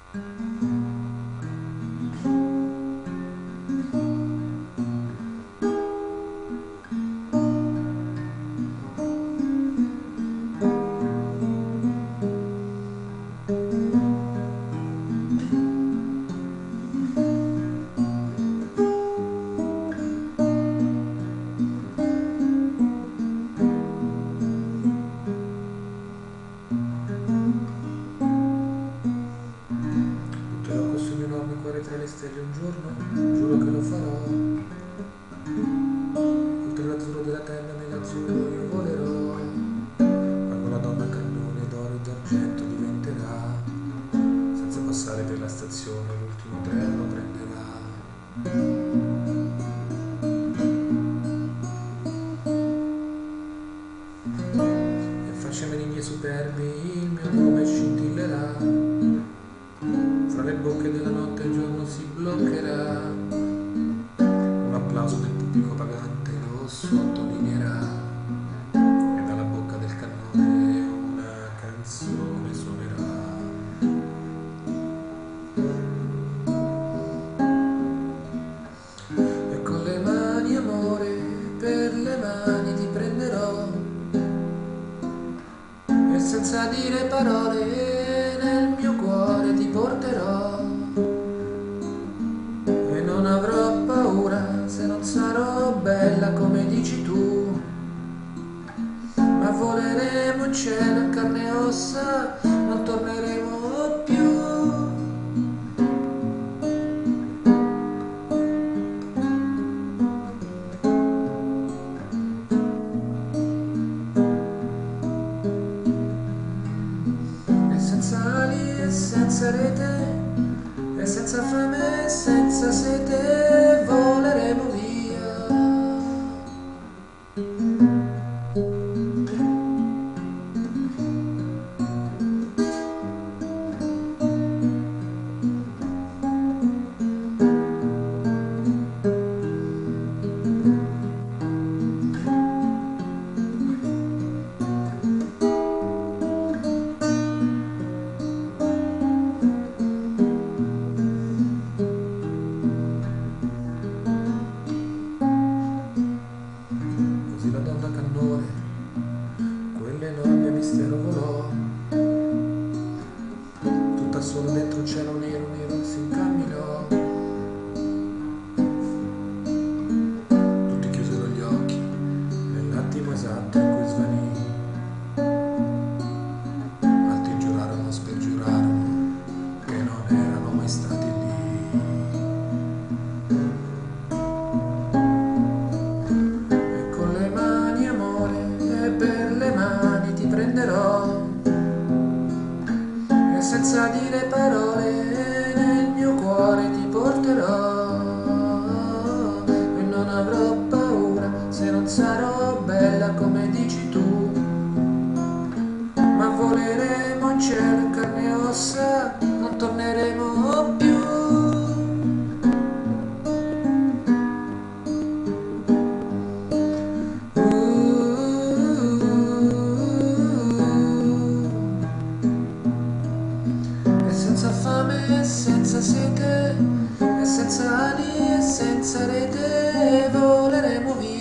Tra le stelle un giorno, giuro che lo farò. Oltre l'azzurro della terra nell'azzurro io volerò. Ma quella donna cannone d'oro e d'argento diventerà. Senza passare per la stazione l'ultimo treno prenderà. E faccia menigne superbi il mio nome scintillerà. Fra le bocche della notte il giorno si bloccherà, un applauso del pubblico pagante lo sottolineerà e dalla bocca del cannone una canzone suonerà. E con le mani amore, per le mani ti prenderò e senza dire parole nel mio cuore ti porterò e non avrò paura se non sarò bella come dici tu, ma voleremo in cielo in carne e ossa, non torneremo più. Senza ali e senza rete, e senza fame e senza sete, voleremo via. La donna cannone, quell'enorme mistero volò, tutta sola dentro un cielo nero, nero si incamminò. Tutti chiusero gli occhi nell'attimo esatto in cui svanì. Altri giurarono, spergiurarono che non erano mai stati lì. E senza dire parole nel mio cuore ti porterò e non avrò paura se non sarò bella come dici tu, ma voleremo in cielo in carne e ossa, non torneremo più. Senza fame e senza sete, e senza ali e senza rete, voleremo via.